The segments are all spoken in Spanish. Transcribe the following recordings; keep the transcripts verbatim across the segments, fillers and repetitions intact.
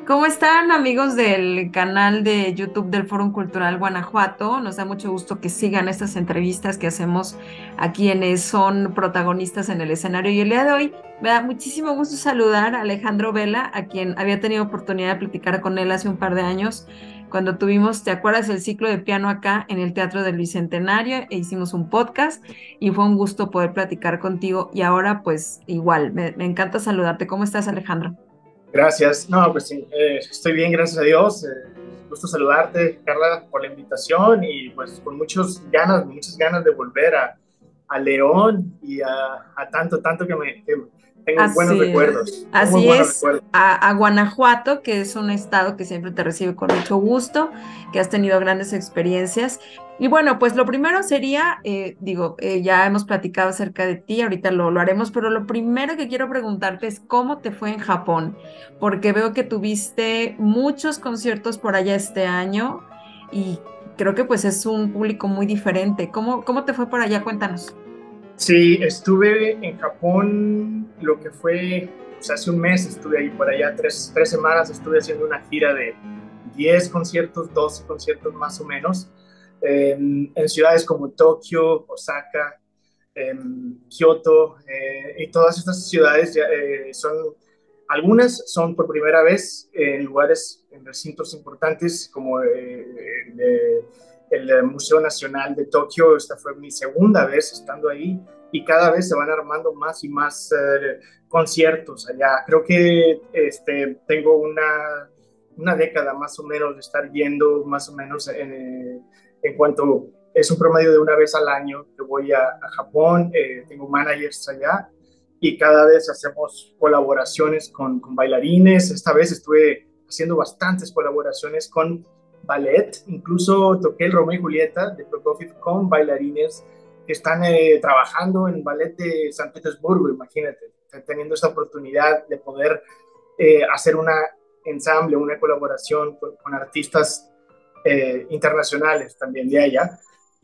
¿Cómo están amigos del canal de YouTube del Fórum Cultural Guanajuato? Nos da mucho gusto que sigan estas entrevistas que hacemos a quienes son protagonistas en el escenario. Y el día de hoy me da muchísimo gusto saludar a Alejandro Vela, a quien había tenido oportunidad de platicar con él hace un par de años, cuando tuvimos, ¿te acuerdas?, el ciclo de piano acá en el Teatro del Bicentenario e hicimos un podcast y fue un gusto poder platicar contigo. Y ahora pues igual, me, me encanta saludarte. ¿Cómo estás, Alejandro? Gracias. No, pues sí, eh, estoy bien, gracias a Dios. Eh, gusto saludarte, Carla, por la invitación y pues con muchas ganas, muchas ganas de volver a, a León y a, a tanto, tanto que me que tengo buenos Así es. recuerdos, muy, muy Así buenos es, recuerdos. a, a Guanajuato, que es un estado que siempre te recibe con mucho gusto, que has tenido grandes experiencias. Y bueno, pues lo primero sería, eh, digo, eh, ya hemos platicado acerca de ti, ahorita lo, lo haremos, pero lo primero que quiero preguntarte es cómo te fue en Japón, porque veo que tuviste muchos conciertos por allá este año y creo que pues es un público muy diferente. ¿Cómo, cómo te fue por allá? Cuéntanos. Sí, estuve en Japón lo que fue, pues hace un mes estuve ahí por allá, tres, tres semanas estuve haciendo una gira de diez conciertos, doce conciertos más o menos, en, en ciudades como Tokio, Osaka, em, Kioto, eh, y todas estas ciudades ya, eh, son, algunas son por primera vez en lugares, en recintos importantes como eh, el, el Museo Nacional de Tokio. Esta fue mi segunda vez estando ahí y cada vez se van armando más y más eh, conciertos allá. Creo que este, tengo una, una década más o menos de estar yendo más o menos en, en cuanto es un promedio de una vez al año que voy a, a Japón. Eh, tengo managers allá y cada vez hacemos colaboraciones con, con bailarines. Esta vez estuve haciendo bastantes colaboraciones con ballet, incluso toqué el Romeo y Julieta de Prokofiev con bailarines que están eh, trabajando en ballet de San Petersburgo, imagínate, teniendo esta oportunidad de poder eh, hacer una ensamble, una colaboración con, con artistas eh, internacionales también de allá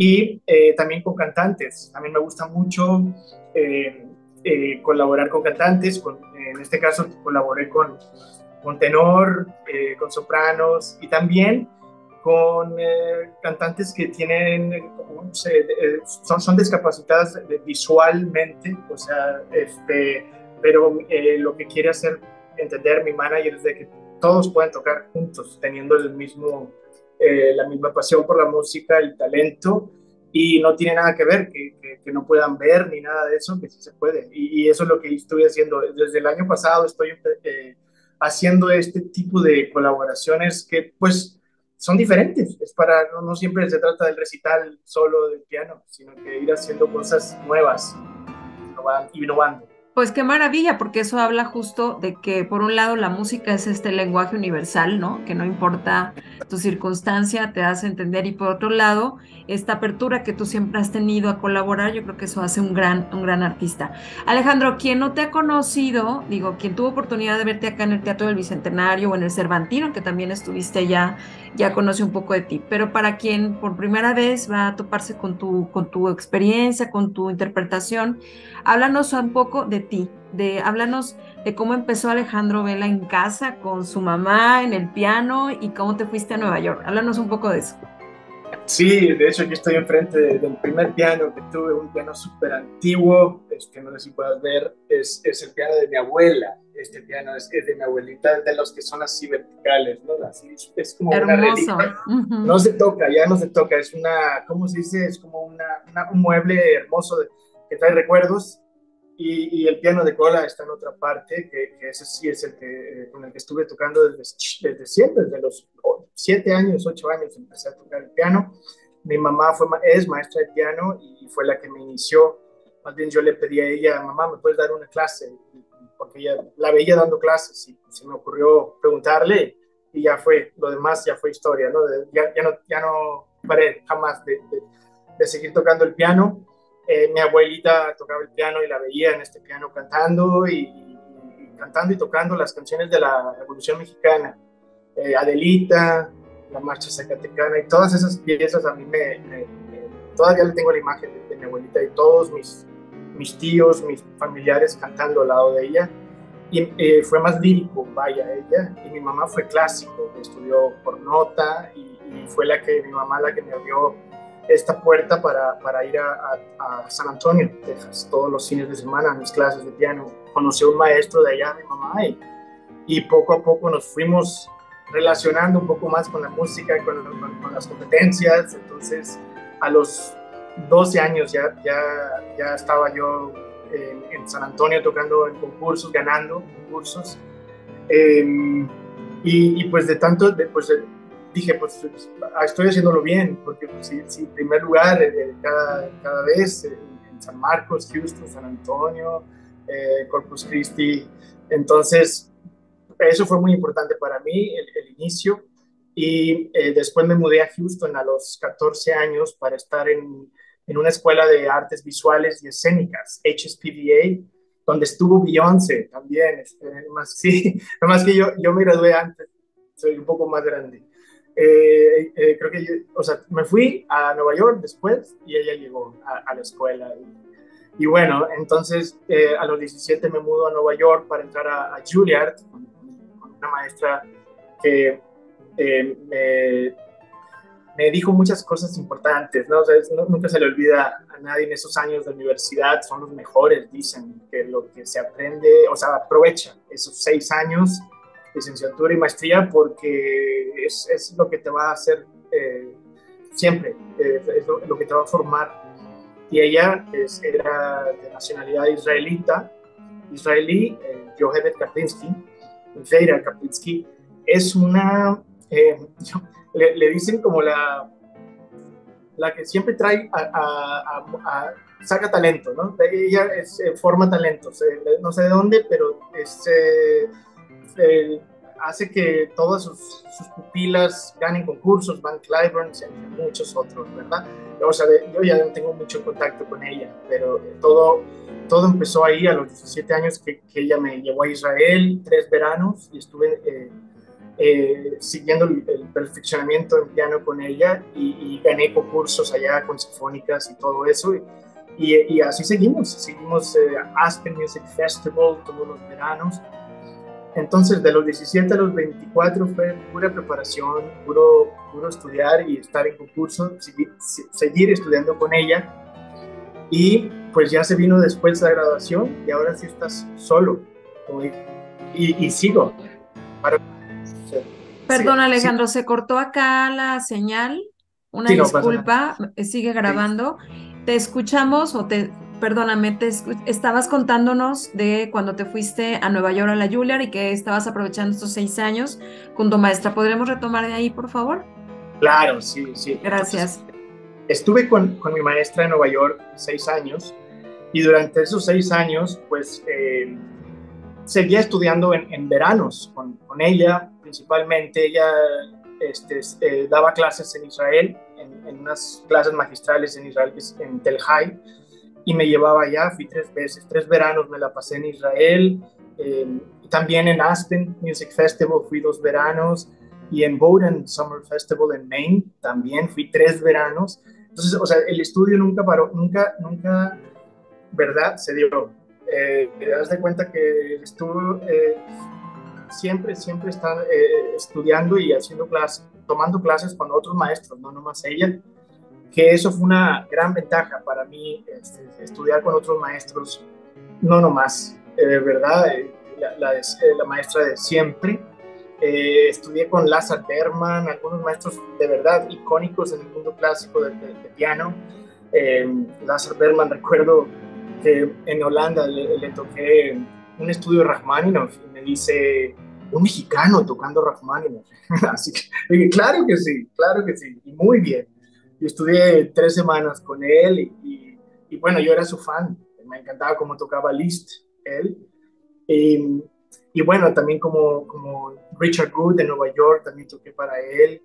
y eh, también con cantantes. A mí me gusta mucho eh, eh, colaborar con cantantes, con, en este caso colaboré con, con tenor, eh, con sopranos y también con eh, cantantes que tienen, eh, son, son discapacitadas visualmente, o sea, este, pero eh, lo que quiere hacer entender mi manager es de que todos pueden tocar juntos, teniendo el mismo, eh, la misma pasión por la música, el talento, y no tiene nada que ver que, que, que no puedan ver ni nada de eso, que sí se puede. Y, y eso es lo que estoy haciendo. Desde el año pasado estoy eh, haciendo este tipo de colaboraciones que pues son diferentes. Es para, no, no siempre se trata del recital solo del piano, sino que ir haciendo cosas nuevas, innovando. Pues qué maravilla, porque eso habla justo de que por un lado la música es este lenguaje universal, ¿no? Que no importa tu circunstancia, te hace entender, y por otro lado, esta apertura que tú siempre has tenido a colaborar, yo creo que eso hace un gran, un gran artista. Alejandro, quien no te ha conocido, digo, quien tuvo oportunidad de verte acá en el Teatro del Bicentenario o en el Cervantino, que también estuviste ya, ya conoce un poco de ti, pero para quien por primera vez va a toparse con tu, con tu experiencia, con tu interpretación, háblanos un poco de ti, de, háblanos de cómo empezó Alejandro Vela en casa con su mamá en el piano y cómo te fuiste a Nueva York. Háblanos un poco de eso. Sí, de hecho aquí estoy enfrente de- del primer piano que tuve, un piano súper antiguo, este, no sé si puedas ver, es, es el piano de mi abuela. Este piano es, es de mi abuelita, es de los que son así verticales, ¿no? Así, es, es como una Hermoso. reliquia. No Ujú. se toca, ya no se toca, es una, ¿cómo se dice? Es como una, una- un mueble hermoso de- que trae recuerdos. Y, y el piano de cola está en otra parte, que, que ese sí es el que, con el que estuve tocando desde, desde siempre, desde los siete años, ocho años empecé a tocar el piano. Mi mamá fue, es maestra de piano y fue la que me inició. Más bien yo le pedí a ella, mamá, ¿me puedes dar una clase? Porque ella la veía dando clases y se me ocurrió preguntarle y ya fue, lo demás ya fue historia, ¿no? Ya, ya no, ya no paré jamás de, de, de seguir tocando el piano. Eh, mi abuelita tocaba el piano y la veía en este piano cantando y, y, y cantando y tocando las canciones de la Revolución Mexicana, eh, Adelita, la Marcha Zacatecana y todas esas piezas a mí me, me, me todavía le tengo la imagen de, de, mi abuelita y todos mis, mis tíos, mis familiares cantando al lado de ella y eh, fue más lírico, vaya, ella, y mi mamá fue clásico, estudió por nota, y, y fue la que, mi mamá la que me abrió esta puerta para, para ir a, a, a San Antonio, Texas, todos los fines de semana a mis clases de piano. Conocí a un maestro de allá, mi mamá, y, y poco a poco nos fuimos relacionando un poco más con la música, con, con, con las competencias. Entonces, a los doce años ya, ya, ya estaba yo en, en San Antonio tocando en concursos, ganando concursos. Eh, y, y pues de tanto, de, pues de, dije, pues estoy haciéndolo bien, porque pues, si, si en primer lugar eh, cada, cada vez eh, en San Marcos, Houston, San Antonio, eh, Corpus Christi, entonces eso fue muy importante para mí, el, el inicio, y eh, después me mudé a Houston a los catorce años para estar en, en una escuela de artes visuales y escénicas, H S P V A, donde estuvo Beyoncé también, este, más, sí, más que yo, yo me gradué antes, soy un poco más grande. Eh, eh, creo que yo, o sea, me fui a Nueva York después y ella llegó a, a la escuela. Y, y bueno, entonces eh, a los diecisiete me mudo a Nueva York para entrar a, a Juilliard, con, con una maestra que eh, me, me dijo muchas cosas importantes, ¿no? O sea, no, nunca se le olvida a nadie en esos años de universidad, son los mejores, dicen, que lo que se aprende, o sea, aprovecha esos seis años, licenciatura y maestría, porque es, es lo que te va a hacer eh, siempre, eh, es lo, lo que te va a formar. Y ella es, era de nacionalidad israelita, israelí, eh, Yoheved Kaplinsky, Veira Kaplinsky, es una, eh, yo, le, le, dicen como la, la que siempre trae, a, a, a, a saca talento, ¿no? Ella es, eh, forma talentos, eh, no sé de dónde, pero es, eh, eh, hace que todas sus, sus pupilas ganen concursos, Van Cliburn, entre muchos otros, ¿verdad? O sea, de, yo ya no tengo mucho contacto con ella, pero todo, todo empezó ahí a los diecisiete años que, que ella me llevó a Israel, tres veranos, y estuve eh, eh, siguiendo el, el perfeccionamiento en piano con ella, y, y gané concursos allá con sinfónicas y todo eso, y, y, y así seguimos, seguimos eh, Aspen Music Festival todos los veranos. Entonces, de los diecisiete a los veinticuatro fue pura preparación, puro, puro estudiar y estar en concurso, seguir, seguir estudiando con ella. Y pues ya se vino después la graduación y ahora sí estás solo. Y, y sigo. Para, Perdón, sí, Alejandro, sí, se cortó acá la señal. Una sí, no pasa nada. disculpa, sigue Sí. grabando. Te escuchamos o te, perdóname, te escu- estabas contándonos de cuando te fuiste a Nueva York a la Juilliard y que estabas aprovechando estos seis años con tu maestra. ¿Podremos retomar de ahí, por favor? Claro, sí, sí. Entonces, Gracias. estuve con, con mi maestra en Nueva York seis años y durante esos seis años, pues, eh, seguía estudiando en, en veranos con, con ella, principalmente. Ella este, eh, daba clases en Israel, en, en, unas clases magistrales en Israel, en Tel Hai, y me llevaba allá. Fui tres veces, tres veranos me la pasé en Israel, eh, también en Aspen Music Festival fui dos veranos, y en Bowdoin Summer Festival en Maine también fui tres veranos. Entonces, o sea, el estudio nunca paró, nunca, nunca, ¿verdad? Se dio. Eh, te das de cuenta que estuvo eh, siempre, siempre están eh, estudiando y haciendo clases, tomando clases con otros maestros, no nomás ella, que eso fue una gran ventaja para mí, este, estudiar con otros maestros, no nomás, eh, ¿verdad? Eh, la, la, de, la, maestra de siempre. Eh, estudié con Lazar Berman, algunos maestros de verdad icónicos en el mundo clásico de, de, de piano. Eh, Lazar Berman, recuerdo que en Holanda le, le toqué un estudio de Rachmaninoff y me dice, un mexicano tocando Rachmaninoff. Así que dije, claro que sí, claro que sí, y muy bien. Yo estudié tres semanas con él y, y, y bueno, yo era su fan, me encantaba cómo tocaba Liszt, él. Y, y bueno, también como, como Richard Good de Nueva York, también toqué para él,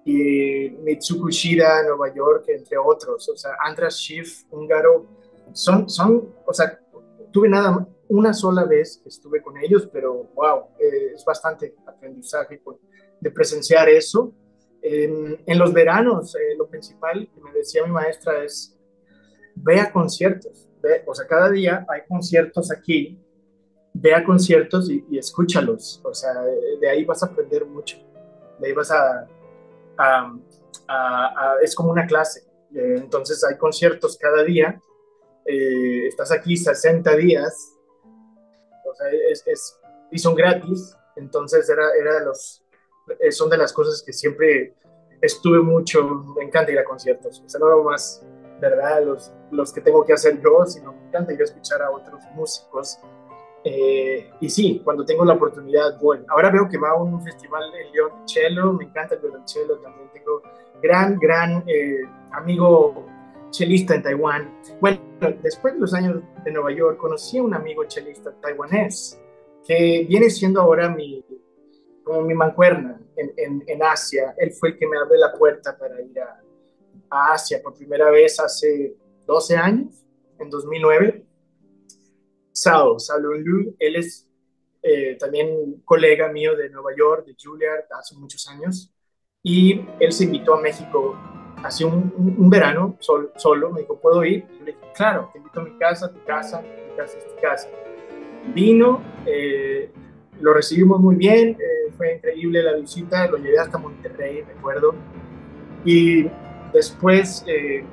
y Mitsuko Shida, Nueva York, entre otros. O sea, Andras Schiff, húngaro, son, son, o sea, tuve nada, una sola vez que estuve con ellos, pero wow, eh, es bastante aprendizaje de presenciar eso. Eh, en los veranos, eh, lo principal que me decía mi maestra es, ve a conciertos, ve, o sea, cada día hay conciertos aquí, ve a conciertos y, y escúchalos, o sea, de, de ahí vas a aprender mucho, de ahí vas a, a, a, a es como una clase, eh, entonces hay conciertos cada día, eh, estás aquí sesenta días, o sea, es, es, y son gratis, entonces era, era de los, eh, son de las cosas que siempre estuve mucho, me encanta ir a conciertos, o sea, no más, ¿verdad? Los, los que tengo que hacer yo, sino me encanta ir a escuchar a otros músicos. Eh, y sí, cuando tengo la oportunidad voy. Ahora veo que va a un festival en León de cello, me encanta el violonchelo, también tengo gran, gran eh, amigo chelista en Taiwán. Bueno, después de los años de Nueva York, conocí a un amigo chelista taiwanés que viene siendo ahora mi, como mi mancuerna en, en, en Asia. Él fue el que me abrió la puerta para ir a, a Asia por primera vez hace doce años, en dos mil nueve. Sao, Sao Lun Lu, él es eh, también colega mío de Nueva York, de Juilliard, hace muchos años, y él se invitó a México hace un, un, un verano sol, solo, me dijo, ¿puedo ir? Yo le dije, claro, te invito a mi casa, a tu casa, mi casa es tu casa. Vino, eh, lo recibimos muy bien, eh, fue increíble la visita, lo llevé hasta Monterrey, recuerdo, y después eh,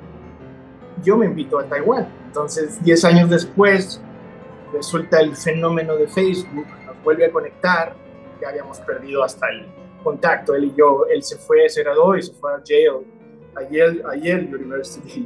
yo me invito a Taiwán. Entonces, diez años después, resulta el fenómeno de Facebook, nos vuelve a conectar, ya habíamos perdido hasta el contacto, él y yo, él se fue, se graduó y se fue a Yale, a Yale, a Yale University,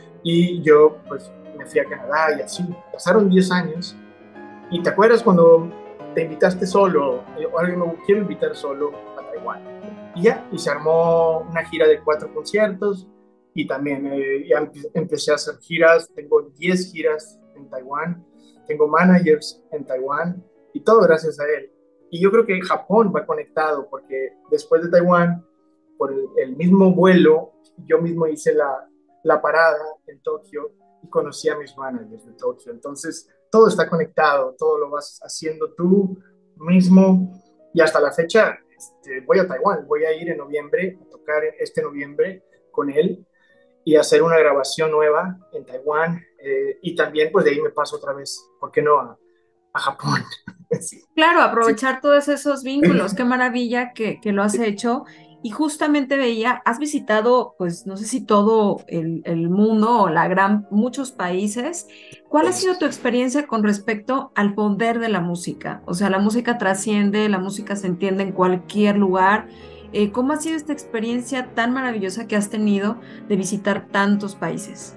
y yo pues me fui a Canadá y así, pasaron diez años, y ¿te acuerdas cuando te invitaste solo, o alguien me quiero invitar solo a Taiwán? Y ya, y se armó una gira de cuatro conciertos, y también eh, ya empecé a hacer giras, tengo diez giras en Taiwán, tengo managers en Taiwán y todo gracias a él. Y yo creo que Japón va conectado porque después de Taiwán, por el, el mismo vuelo, yo mismo hice la, la parada en Tokio y conocí a mis managers de Tokio. Entonces, todo está conectado, todo lo vas haciendo tú mismo y hasta la fecha este, voy a Taiwán, voy a ir en noviembre, a tocar este noviembre con él y hacer una grabación nueva en Taiwán eh, y también pues de ahí me paso otra vez, ¿por qué no? A, a Japón. Sí, Claro, sí. aprovechar todos esos vínculos, qué maravilla que, que lo has hecho. Y justamente veía, has visitado, pues no sé si todo el, el mundo o la gran, muchos países. ¿Cuál ha sido tu experiencia con respecto al poder de la música? O sea, la música trasciende, la música se entiende en cualquier lugar. Eh, ¿cómo ha sido esta experiencia tan maravillosa que has tenido de visitar tantos países?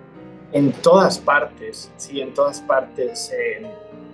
En todas partes, sí, en todas partes eh,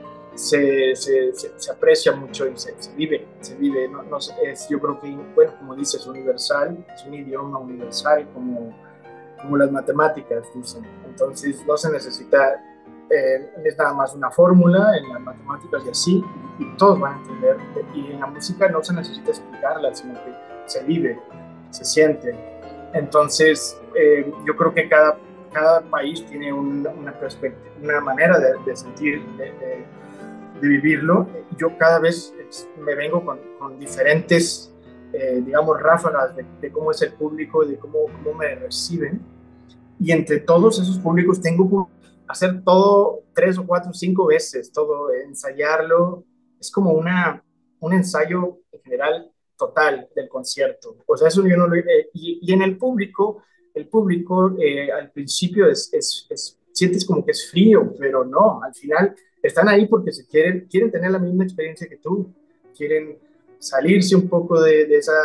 se, se, se, se, aprecia mucho y se, se vive, se vive, no, no es, yo creo que, bueno, como dices, universal, es un idioma universal como, como las matemáticas, dicen. Entonces no se necesita, eh, es nada más una fórmula en las matemáticas y así, y, y todos van a entender. Y en la música no se necesita explicarla, sino que se vive, se siente. Entonces, eh, yo creo que cada, cada país tiene un, una perspectiva, una manera de, de sentir, de, de, de, vivirlo. Yo cada vez me vengo con, con diferentes, eh, digamos, ráfagas de, de cómo es el público, de cómo, cómo me reciben. Y entre todos esos públicos tengo que hacer todo tres o cuatro o cinco veces, todo, ensayarlo. Es como una, un ensayo en general total del concierto. O sea, eso yo no lo... Eh, y, y en el público, el público eh, al principio es, es, es, sientes como que es frío, pero no, al final están ahí porque se quieren, quieren tener la misma experiencia que tú, quieren salirse un poco de, de esa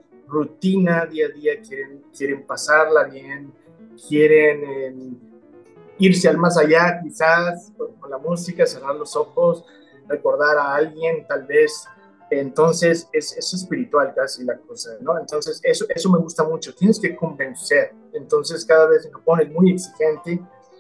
rutina día a día, quieren, quieren pasarla bien, quieren eh, irse al más allá, quizás con la música, cerrar los ojos, recordar a alguien, tal vez. Entonces, es, es espiritual casi la cosa, ¿no? Entonces, eso, eso me gusta mucho. Tienes que convencer. Entonces, cada vez en Japón es muy exigente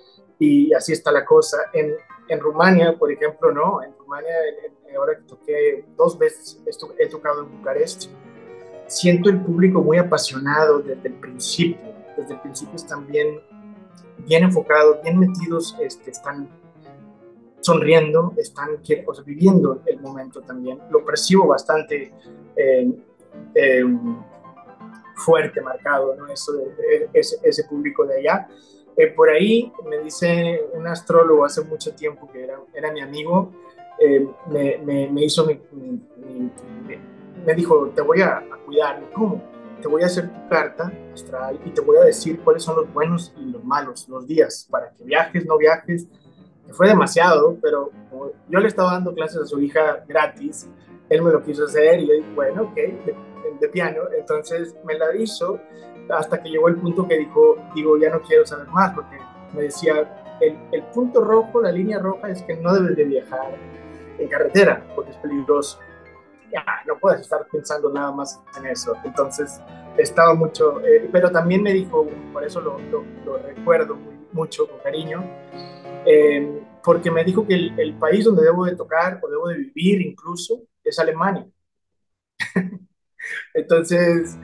y así está la cosa. En, en Rumania, por ejemplo, no. En Rumania, en, en, ahora que toqué dos veces, he tocado en Bucarest, siento el público muy apasionado desde el principio. Desde el principio están bien, bien enfocados, bien metidos, este, están sonriendo, están o sea, viviendo el momento también. Lo percibo bastante eh, eh, fuerte, marcado, ¿no? Eso de, de, ese, ese público de allá. Eh, por ahí me dice un astrólogo hace mucho tiempo que era, era mi amigo, eh, me, me, me, hizo mi, mi, mi, me, me dijo, te voy a, a cuidar. ¿Cómo? Te voy a hacer tu carta astral y te voy a decir cuáles son los buenos y los malos, los días, para que viajes, no viajes. Fue demasiado, pero como yo le estaba dando clases a su hija gratis, él me lo quiso hacer y yo dije, bueno, ok, de, de piano. Entonces me la hizo hasta que llegó el punto que dijo, digo, ya no quiero saber más, porque me decía, el, el punto rojo, la línea roja es que no debes de viajar en carretera, porque es peligroso. Ya, no puedes estar pensando nada más en eso. Entonces, estaba mucho, eh, pero también me dijo, por eso lo, lo, lo recuerdo muy, mucho, con cariño, eh, porque me dijo que el, el país donde debo de tocar o debo de vivir incluso es Alemania. Entonces,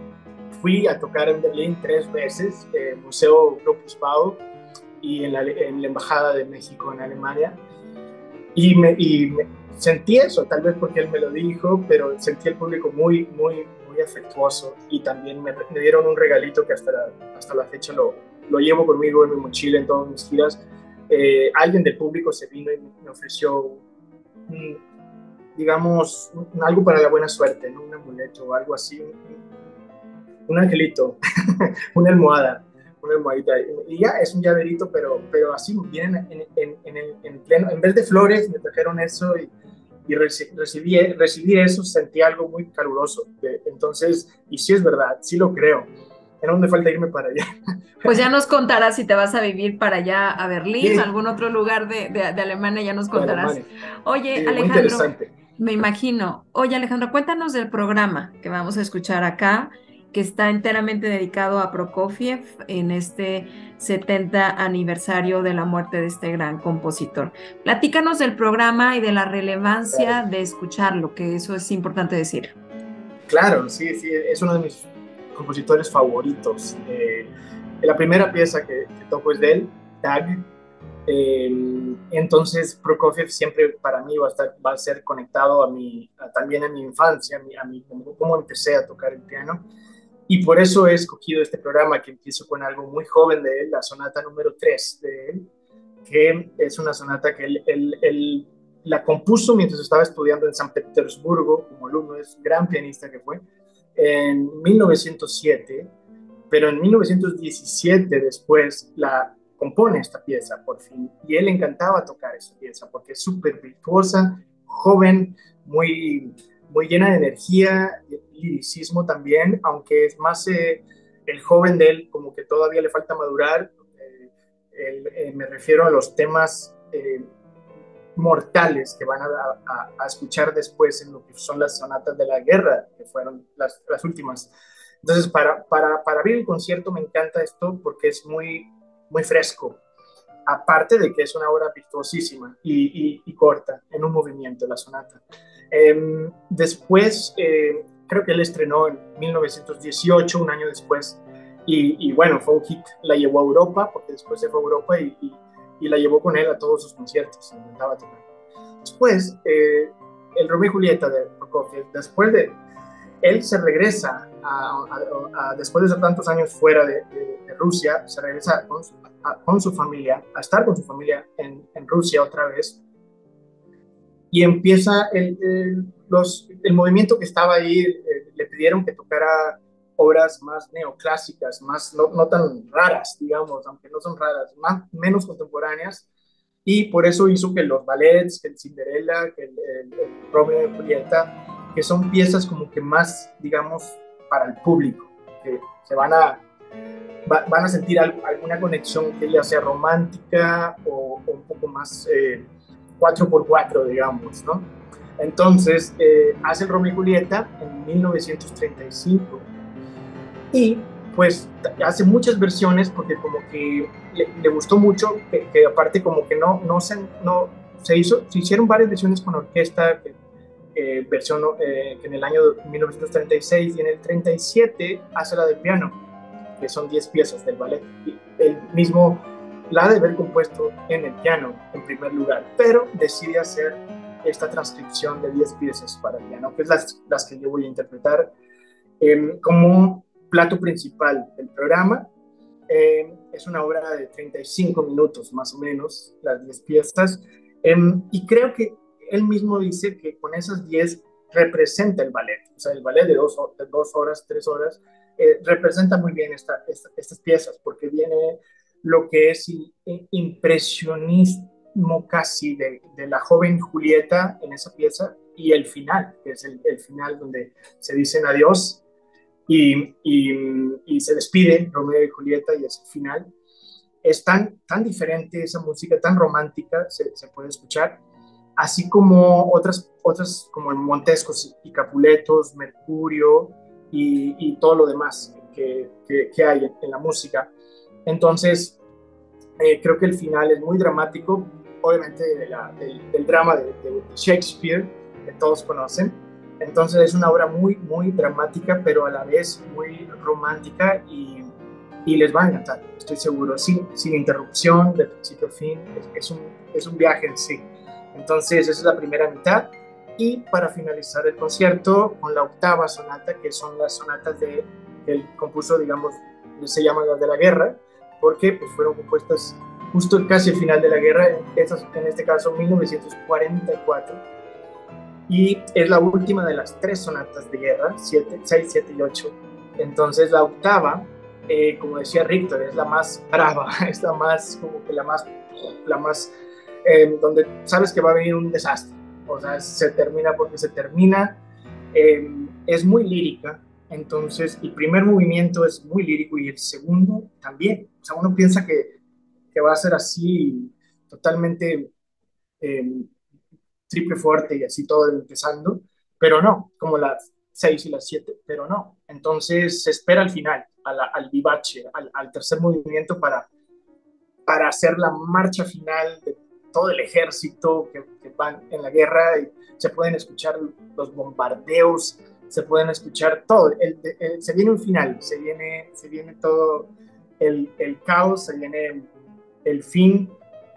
fui a tocar en Berlín tres veces, eh, Museo Globus Bau y en la, en la Embajada de México en Alemania. Y, me, y me sentí eso, tal vez porque él me lo dijo, pero sentí el público muy, muy, muy afectuoso y también me, me dieron un regalito que hasta la, hasta la fecha lo, lo llevo conmigo en mi mochila en todas mis giras. Eh, alguien del público se vino y me ofreció, un, digamos, un, algo para la buena suerte, ¿no? Un amuleto o algo así, un, un angelito, una almohada, una almohadita. Y ya es un llaverito, pero, pero así vienen en, en, en, el, en pleno, en vez de flores, me trajeron eso y, y recibí, recibí eso, sentí algo muy caluroso. Entonces, y sí es verdad, sí lo creo. ¿En dónde falta irme para allá? Pues ya nos contarás si te vas a vivir para allá a Berlín, a Sí, algún otro lugar de, de, de Alemania, ya nos de contarás. Alemania. Oye, Sí, muy Alejandro, interesante. me imagino. Oye, Alejandro, cuéntanos del programa que vamos a escuchar acá, que está enteramente dedicado a Prokofiev en este setenta aniversario de la muerte de este gran compositor. Platícanos del programa y de la relevancia de escucharlo, que eso es importante decir. Claro, sí, sí, es uno de mis compositores favoritos. Eh, la primera pieza que, que toco es de él, Tag. Eh, entonces, Prokofiev siempre para mí va a, estar, va a ser conectado a mi, a, también a mi infancia, a mi, a mi, cómo empecé a tocar el piano. Y por eso he escogido este programa que empiezo con algo muy joven de él, la sonata número tres de él, que es una sonata que él, él, él la compuso mientras estaba estudiando en San Petersburgo como alumno, es un gran pianista que fue, en mil novecientos siete, pero en mil novecientos diecisiete después la compone esta pieza por fin, y él encantaba tocar esta pieza porque es súper virtuosa, joven, muy, muy llena de energía, liricismo también, aunque es más eh, el joven de él, como que todavía le falta madurar. eh, el, eh, me refiero a los temas eh, mortales que van a, a, a, escuchar después en lo que son las sonatas de la guerra, que fueron las, las últimas. Entonces, para, para, para abrir el concierto me encanta esto porque es muy, muy fresco, aparte de que es una obra virtuosísima y, y, y corta, en un movimiento, la sonata. Eh, después, eh, creo que él estrenó en mil novecientos dieciocho, un año después, y, y bueno, fue un hit, la llevó a Europa, porque después se fue a Europa y, y, y la llevó con él a todos sus conciertos, intentaba tocar. Después, eh, el Romeo y Julieta de Prokofiev, después de, él se regresa, a, a, a, después de tantos años fuera de, de, de Rusia, se regresa con su, a, con su familia, a estar con su familia en, en Rusia otra vez, y empieza el, el, los, el movimiento que estaba ahí, eh, le pidieron que tocara obras más neoclásicas, más, no, no tan raras, digamos, aunque no son raras, más, menos contemporáneas, y por eso hizo que los ballets, que el Cinderella, que el, el, el Romeo y Julieta, que son piezas como que más, digamos, para el público, que se van a, va, van a sentir algo, alguna conexión que ya sea romántica o, o un poco más eh, cuatro por cuatro, digamos, ¿no? Entonces, eh, hace el Romeo y Julieta en mil novecientos treinta y cinco y pues hace muchas versiones porque como que le, le gustó mucho, que, que, aparte como que no, no, se, no se, hizo, se hicieron varias versiones con orquesta, que, eh, versión eh, que en el año mil novecientos treinta y seis, y en el treinta y siete hace la de piano, que son diez piezas del ballet, y el mismo la ha de haber compuesto en el piano en primer lugar, pero decide hacer esta transcripción de diez piezas para piano, que es las, las que yo voy a interpretar eh, como plato principal del programa. Eh, es una obra de treinta y cinco minutos más o menos, las diez piezas, eh, y creo que él mismo dice que con esas diez representa el ballet, o sea, el ballet de dos, de dos horas, tres horas, eh, representa muy bien esta, esta, estas piezas, porque viene lo que es impresionismo casi de, de la joven Julieta en esa pieza y el final, que es el, el final donde se dicen adiós y, y, y se despide Romeo y Julieta y es el final. Es tan, tan diferente esa música, tan romántica, se, se puede escuchar, así como otras, otras como el Montescos y Capuletos, Mercurio y, y todo lo demás que, que, que hay en, en la música. Entonces, eh, creo que el final es muy dramático, obviamente de la, del, del drama de, de Shakespeare, que todos conocen. Entonces es una obra muy, muy dramática, pero a la vez muy romántica y, y les va a encantar, estoy seguro, sin, sin interrupción, de principio a fin, es, es, un, es un viaje en sí. Entonces esa es la primera mitad y para finalizar el concierto con la octava sonata, que son las sonatas de, que él compuso, digamos, se llaman las de la guerra, porque pues, fueron compuestas justo casi al final de la guerra, estas, en este caso mil novecientos cuarenta y cuatro, y es la última de las tres sonatas de guerra, seis, siete y ocho. Entonces la octava, eh, como decía Richter, es la más brava, es la más, como que la más, la más, eh, donde sabes que va a venir un desastre, o sea, se termina porque se termina, eh, es muy lírica, entonces el primer movimiento es muy lírico y el segundo también, o sea, uno piensa que, que va a ser así totalmente eh, triple fuerte y así todo empezando, pero no, como las seis y las siete, pero no. Entonces se espera al final, a la, al vivace, al, al tercer movimiento para, para hacer la marcha final de todo el ejército que, que van en la guerra y se pueden escuchar los bombardeos, se pueden escuchar todo. El, el, se viene un final, se viene, se viene todo el, el caos, se viene el fin,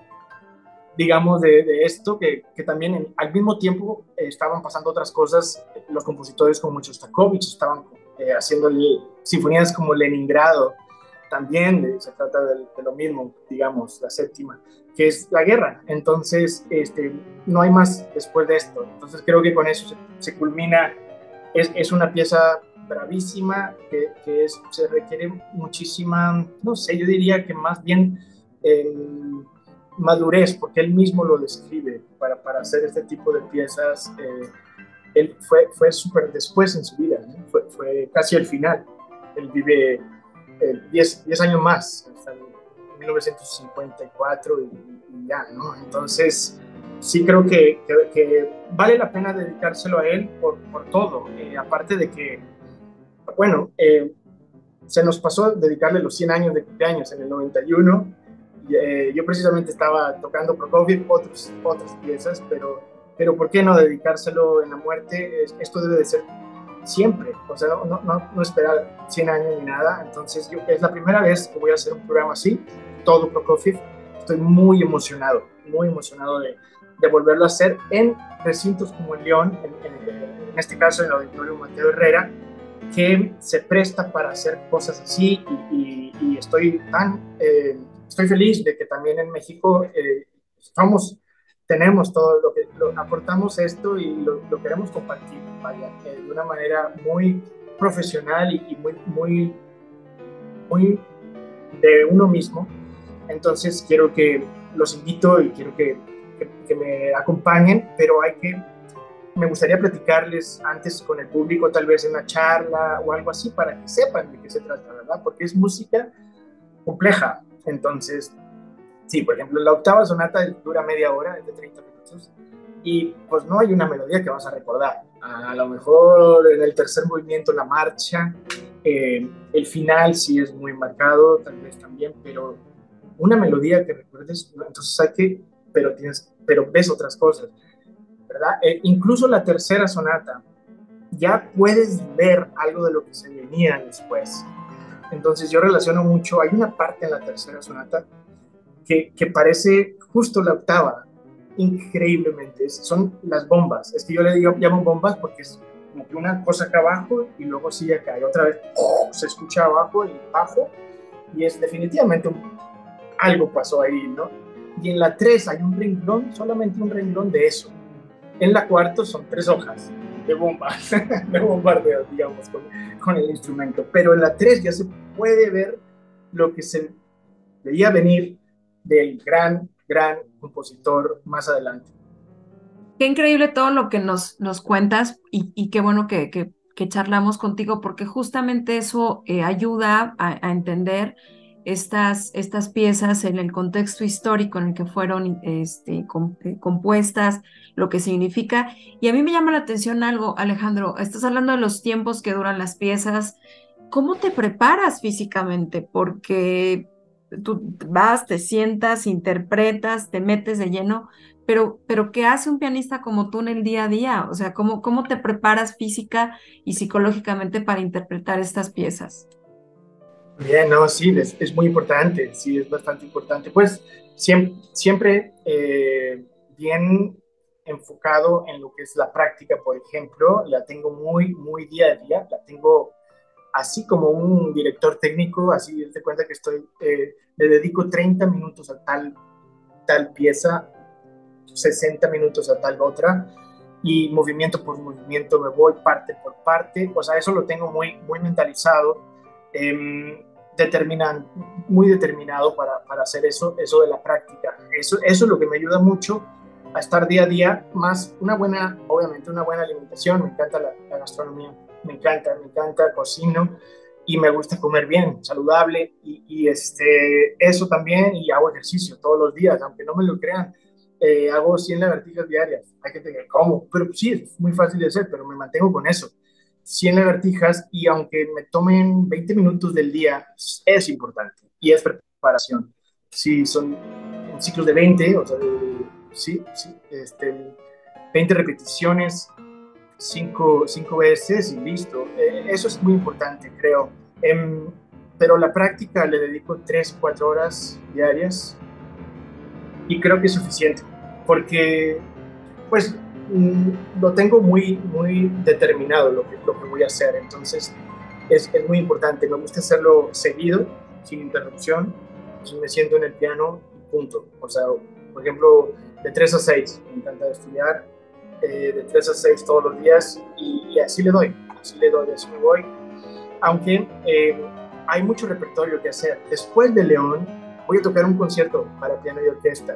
digamos, de, de esto, que, que también en, al mismo tiempo eh, estaban pasando otras cosas, los compositores como Shostakovich estaban eh, haciendo sinfonías como Leningrado, también de, se trata de, de lo mismo, digamos, la séptima, que es la guerra, entonces este, no hay más después de esto, entonces creo que con eso se, se culmina, es, es una pieza bravísima, que, que es, se requiere muchísima, no sé, yo diría que más bien eh, madurez, porque él mismo lo describe para, para hacer este tipo de piezas. Eh, él fue, fue súper después en su vida, ¿no? fue, fue casi el final. Él vive diez eh, años más, hasta mil novecientos cincuenta y cuatro y, y ya, ¿no? Entonces, sí creo que, que, que vale la pena dedicárselo a él por, por todo. Eh, aparte de que, bueno, eh, se nos pasó dedicarle los cien años de cumpleaños en el noventa y uno. Eh, yo precisamente estaba tocando Prokofiev, otros, otras piezas, pero, pero ¿por qué no dedicárselo en la muerte? Esto debe de ser siempre, o sea, no, no, no esperar cien años ni nada. Entonces, yo, es la primera vez que voy a hacer un programa así, todo Prokofiev. Estoy muy emocionado, muy emocionado de, de volverlo a hacer en recintos como el León, en, en, en este caso en el Auditorio Mateo Herrera, que se presta para hacer cosas así y, y, y estoy tan... Eh, Estoy feliz de que también en México eh, somos, tenemos todo lo que lo, aportamos esto y lo, lo queremos compartir, vaya, eh, de una manera muy profesional y, y muy, muy, muy de uno mismo. Entonces quiero que los invito y quiero que, que, que me acompañen, pero hay que, me gustaría platicarles antes con el público, tal vez en una charla o algo así, para que sepan de qué se trata, ¿verdad? Porque es música compleja. Entonces, sí, por ejemplo, la octava sonata dura media hora, es de treinta minutos, y pues no hay una melodía que vas a recordar. A lo mejor en el tercer movimiento, la marcha, eh, el final sí es muy marcado, tal vez también, pero una melodía que recuerdes, ¿no? Entonces hay que, pero, tienes, pero ves otras cosas, ¿verdad? Eh, incluso la tercera sonata, ya puedes ver algo de lo que se venía después. Entonces yo relaciono mucho, hay una parte en la tercera sonata que, que parece justo la octava, increíblemente, son las bombas, es que yo le digo, llamo bombas porque es como que una cosa acá abajo y luego sigue acá y otra vez ¡oh!, se escucha abajo y bajo y es definitivamente un, algo pasó ahí, ¿no? Y en la tres hay un renglón, solamente un renglón de eso, En la cuarta son tres hojas de bombas, de bombardeo, digamos, con, con el instrumento. Pero en la tres ya se puede ver lo que se veía venir del gran, gran compositor más adelante. Qué increíble todo lo que nos, nos cuentas y, y qué bueno que, que, que charlamos contigo porque justamente eso eh, ayuda a, a entender estas, estas piezas en el contexto histórico en el que fueron este, com- eh, compuestas, lo que significa. Y a mí me llama la atención algo, Alejandro, estás hablando de los tiempos que duran las piezas. ¿Cómo te preparas físicamente? Porque tú vas, te sientas, interpretas, te metes de lleno, pero, pero ¿qué hace un pianista como tú en el día a día? O sea, ¿cómo, cómo te preparas física y psicológicamente para interpretar estas piezas? Bien, no, sí, es, es muy importante, sí, es bastante importante. Pues siempre, siempre eh, bien enfocado en lo que es la práctica, por ejemplo, la tengo muy, muy día a día, la tengo así como un director técnico, así te cuenta que estoy, eh, le dedico treinta minutos a tal, tal pieza, sesenta minutos a tal otra, y movimiento por movimiento me voy parte por parte, o sea, eso lo tengo muy, muy mentalizado, eh, determinan, muy determinado para, para hacer eso, eso de la práctica. Eso, eso es lo que me ayuda mucho a estar día a día, más una buena, obviamente una buena alimentación, me encanta la, la gastronomía, me encanta, me encanta, cocino y me gusta comer bien, saludable y, y este, eso también, y hago ejercicio todos los días, aunque no me lo crean, eh, hago cien lagartijas diarias. Hay gente que, ¿cómo? Pero sí, es muy fácil de hacer, pero me mantengo con eso. cien lagartijas y aunque me tomen veinte minutos del día, es importante y es preparación. Sí, son ciclos de veinte, o sea, de, sí, sí, este, veinte repeticiones, cinco cinco veces y listo. Eh, eso es muy importante, creo. Em, pero la práctica le dedico tres cuatro horas diarias y creo que es suficiente, porque pues mm, lo tengo muy, muy determinado lo que, lo que voy a hacer, entonces es, es muy importante, me gusta hacerlo seguido, sin interrupción, entonces me siento en el piano y punto, o sea, por ejemplo, de tres a seis me encanta estudiar, eh, de tres a seis todos los días y, y así le doy, así le doy, así me voy, aunque eh, hay mucho repertorio que hacer. Después de León voy a tocar un concierto para piano y orquesta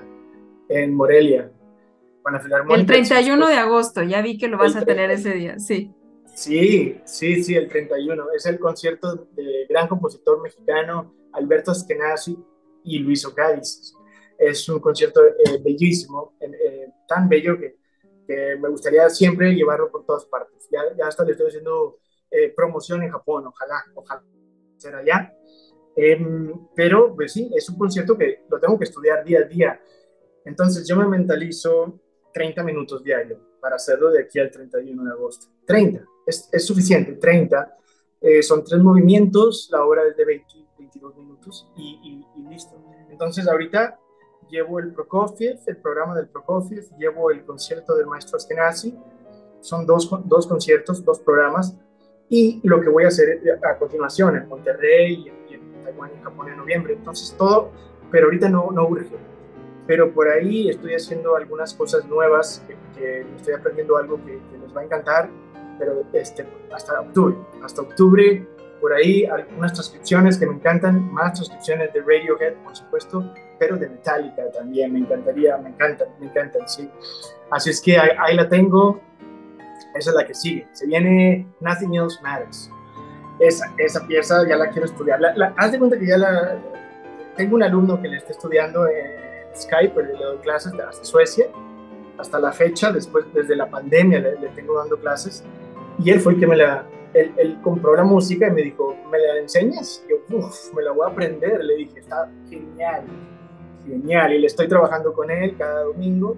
en Morelia, con la El Filarmónica del treinta y uno Sureste. de agosto, ya vi que lo vas El a tener treinta. ese día, sí. Sí, sí, sí, el treinta y uno. Es el concierto del gran compositor mexicano Alberto Askenazi y Luis Ocádiz. Es un concierto eh, bellísimo, eh, tan bello que, que, me gustaría siempre llevarlo por todas partes. Ya, ya hasta le estoy haciendo eh, promoción en Japón, ojalá, ojalá ser allá. Eh, pero, pues sí, es un concierto que lo tengo que estudiar día a día. Entonces yo me mentalizo treinta minutos diarios para hacerlo de aquí al treinta y uno de agosto. treinta, es, es suficiente, treinta. Eh, son tres movimientos, la hora es de veinte, veintidós minutos y, y, y listo. Entonces ahorita llevo el Prokofiev, el programa del Prokofiev, llevo el concierto del maestro Askenazi, son dos, dos conciertos, dos programas, y lo que voy a hacer a continuación en Monterrey y en, y en Taiwán y Japón en noviembre. Entonces todo, pero ahorita no, no urge, pero por ahí estoy haciendo algunas cosas nuevas, que, que estoy aprendiendo algo que, que les va a encantar, pero este, hasta octubre, hasta octubre, por ahí algunas transcripciones que me encantan, más transcripciones de Radiohead, por supuesto, pero de Metallica también, me encantaría, me encantan, me encantan, sí. Así es que ahí, ahí la tengo, esa es la que sigue, se viene Nothing Else Matters. Esa, esa pieza ya la quiero estudiar, la, la, haz de cuenta que ya la, tengo un alumno que le está estudiando en Skype, le doy clases hasta Suecia, hasta la fecha, después, desde la pandemia le, le tengo dando clases, y él fue el que me la, él, él compró la música y me dijo, ¿me la enseñas? Y yo, uff, me la voy a aprender, le dije, está genial, genial, y le estoy trabajando con él cada domingo,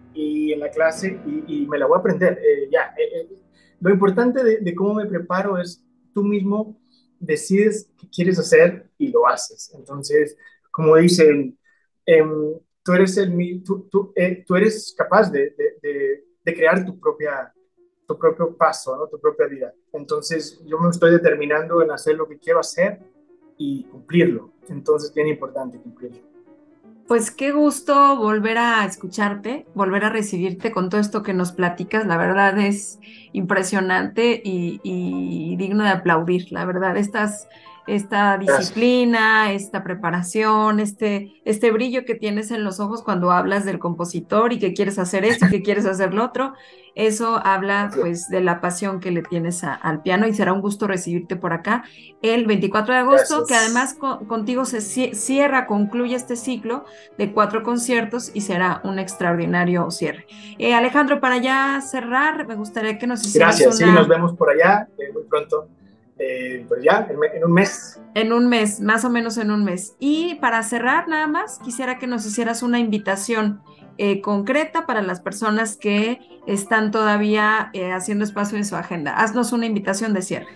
y en la clase, y, y me la voy a aprender, eh, ya, eh, eh, lo importante de, de cómo me preparo es tú mismo decides qué quieres hacer y lo haces. Entonces, como dicen, eh, tú, eres el, tú, tú, eh, tú eres capaz de, de, de, de, crear tu propia tu propio paso, ¿no? Tu propia vida. Entonces, yo me estoy determinando en hacer lo que quiero hacer y cumplirlo. Entonces, bien importante cumplirlo. Pues qué gusto volver a escucharte, volver a recibirte con todo esto que nos platicas. La verdad es impresionante y, y digno de aplaudir. La verdad, estas, esta Gracias. disciplina, esta preparación, este, este brillo que tienes en los ojos cuando hablas del compositor y que quieres hacer esto y que quieres hacer lo otro, eso habla Gracias. pues de la pasión que le tienes a- al piano y será un gusto recibirte por acá el veinticuatro de agosto, que Gracias. además co- contigo se cie- cierra, concluye este ciclo de cuatro conciertos y será un extraordinario cierre. Eh, Alejandro, para ya cerrar, me gustaría que nos hicieras Gracias. Sí, nos una, vemos por allá eh, muy pronto. Eh, pues ya, en, en un mes. en un mes, más o menos en un mes. Y para cerrar, nada más, quisiera que nos hicieras una invitación eh, concreta para las personas que están todavía eh, haciendo espacio en su agenda. Haznos una invitación de cierre.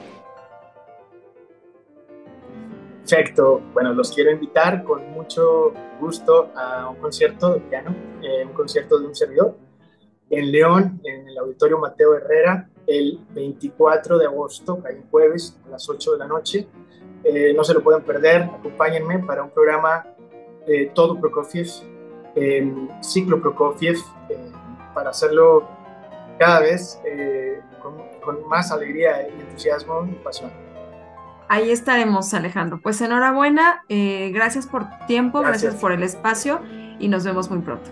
Perfecto. Bueno, los quiero invitar con mucho gusto a un concierto de piano, eh, un concierto de un servidor en León, en el Auditorio Mateo Herrera, el veinticuatro de agosto, hay un jueves a las ocho de la noche. Eh, no se lo pueden perder, acompáñenme para un programa eh, todo Prokofiev, eh, ciclo Prokofiev, eh, para hacerlo cada vez eh, con, con más alegría y entusiasmo y pasión. Ahí estaremos, Alejandro. Pues enhorabuena, eh, gracias por tu tiempo, gracias Gracias. por el espacio y nos vemos muy pronto.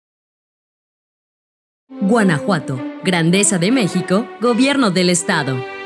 Guanajuato, Grandeza de México, Gobierno del Estado.